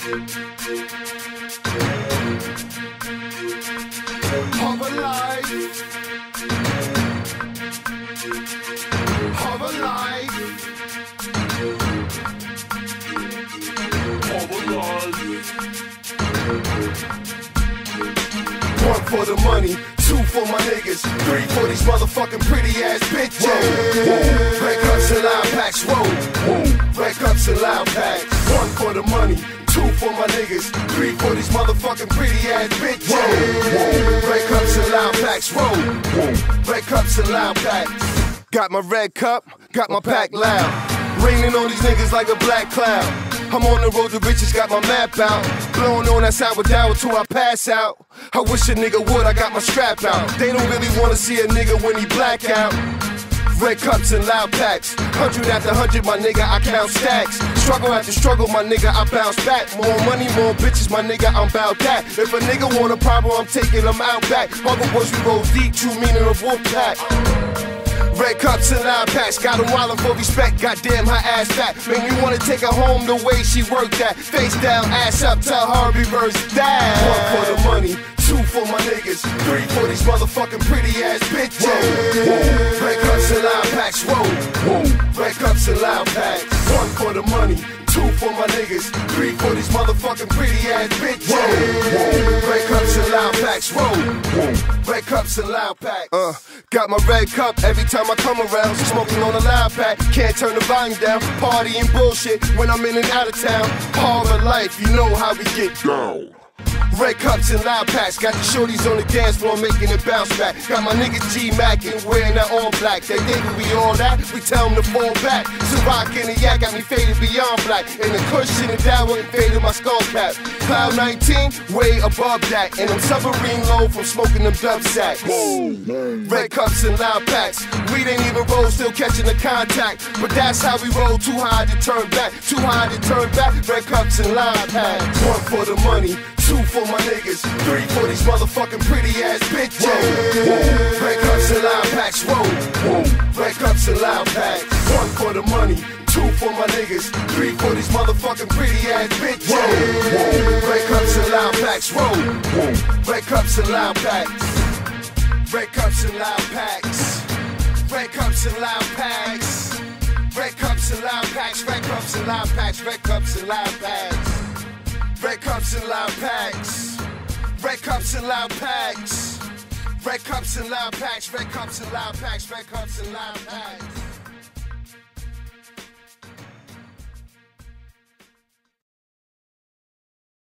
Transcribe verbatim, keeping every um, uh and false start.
Harbor life. Harbor life. Harbor life. One for the money, two for my niggas, three for these motherfucking pretty ass bitches. Whoa, whoa. Red cups and loud packs, whoa, whoa. Red cups and loud packs. One for the money, two for my niggas, three for these motherfucking pretty ass bitches. Whoa, whoa. Red cups and loud packs, whoa, whoa. Red cups and loud packs. Got my red cup, got my pack loud. Raining on these niggas like a black cloud. I'm on the road, the bitches got my map out. Blowing on that sourdough till I pass out. I wish a nigga would, I got my strap out. They don't really wanna see a nigga when he black out. Red cups and loud packs. Hundred after hundred, my nigga, I count stacks. Struggle after struggle, my nigga, I bounce back. More money, more bitches, my nigga, I'm bout that. If a nigga want a problem, I'm taking them out back. Mother boys, we roll deep, true meaning of wolf pack. Red cups and loud packs, got them wildin' for respect. Goddamn, her ass fat. Make me wanna take her home the way she worked that. Face down, ass up, tell her reverse that. One for the money, two for my niggas, three for these motherfucking pretty ass bitches. Whoa, whoa. Red cups and loud packs, whoa, whoa. Red cups and loud packs. One for the money, two for my niggas, three for these motherfucking pretty ass bitches. Whoa, whoa. Red cups and loud packs, whoa, whoa. Red cups and loud packs. Uh, got my red cup every time I come around. Smoking on a loud pack, can't turn the volume down. Party and bullshit when I'm in and out of town. Hard life, you know how we get down. Red cups and loud packs, got the shorties on the dance floor making it bounce back. Got my niggas G-Mackin' wearing that all black. They think we all that, we tell them to fall back. So rock in the yak got me faded beyond black. And the cushion and down faded my skull cap. Cloud nineteen, way above that. And I'm submarine low from smoking them dub sacks. Red cups and loud packs, weed ain't even roll, still catching the contact. But that's how we roll, too high to turn back. Too high to turn back, red cups and loud packs. One for the money, two for my niggas, three for these motherfucking pretty ass bitches. Whoa, whoa. Red cups and loud packs, whoa, whoa. Red cups and loud packs. One for the money, two for my niggas, three for these motherfucking pretty ass bitches. Whoa, whoa. Red cups and loud packs, whoa, whoa. Red cups and loud packs. Red cups and loud packs. Red cups and loud packs. Red cups and loud packs. Red cups and loud packs. Red cups and loud packs. Red cups and loud packs. Red cups and loud packs. Red cups and loud packs. Red cups and loud packs. Red cups and loud packs.